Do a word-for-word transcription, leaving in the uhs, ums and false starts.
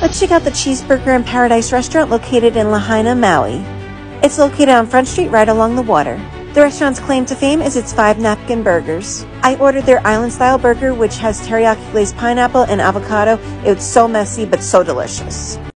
Let's check out the Cheeseburger in Paradise restaurant located in Lahaina, Maui. It's located on Front Street right along the water. The restaurant's claim to fame is its five napkin burgers. I ordered their island-style burger, which has teriyaki glazed pineapple and avocado. It was so messy, but so delicious.